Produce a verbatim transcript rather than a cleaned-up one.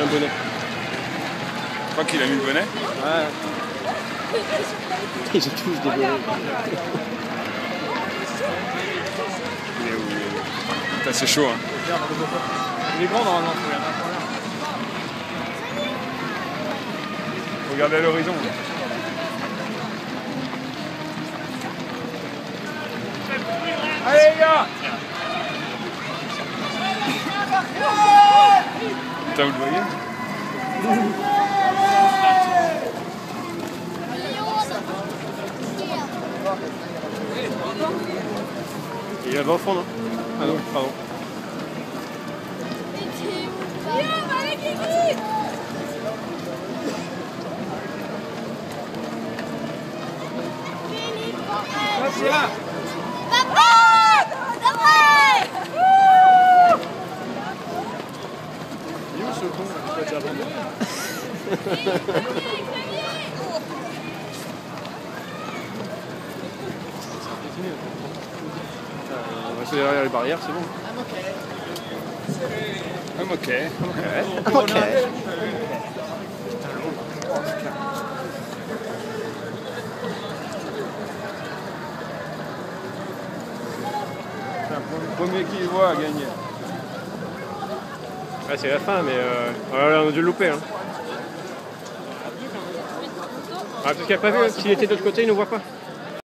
un bonnet. Je crois qu'il a mis le bonnet. Ouais. Ils ont tous des bonnets. Il est où, il est où. Putain, c'est chaud, hein. Il est grand normalement. Regardez à l'horizon. Allez les gars! Putain, vous le voyez? Il est là-bas au fond, non? Ah non, pardon. Papa! Давай! Il est où ce con? Il peut être on va essayer derrière les barrières, c'est bon. I'm ok. Ok. Ok. Le premier qui le voit a gagné. Ouais, c'est la fin, mais euh... voilà, on a dû le louper. Hein. Ah, parce qu'il n'a pas vu, s'il était de l'autre côté, il ne nous voit pas.